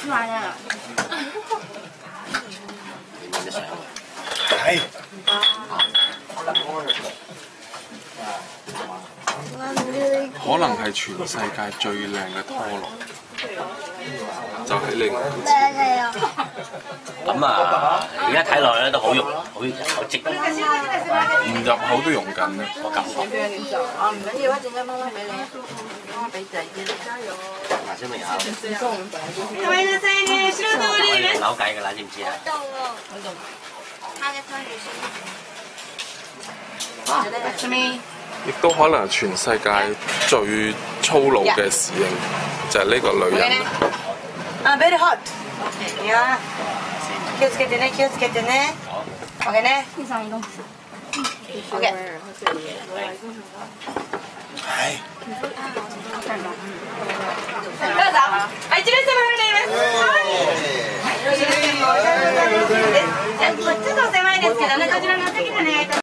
来啊！ 係。 可能係全世界最靚嘅拖羅，就喺你眼前。 咁啊，而家睇落去咧都好肉，好積。 唔入口都溶緊啦， 我感覺。 啊，唔緊要啊，陣間媽媽俾你，媽媽俾仔嘅，加油！ 嗱，小朋友， ごめんなさいね、白通り可以扭計㗎啦，知唔知啊？ 亦都可能係全世界最粗魯嘅侍應，就係呢個女人。 啊，very hot。いや、気をつけてね、気をつけてね。OK ね。OK。 係。 どうぞ。あ、一列様お願いします。はい。こっちと狭いですけどね、こちらの方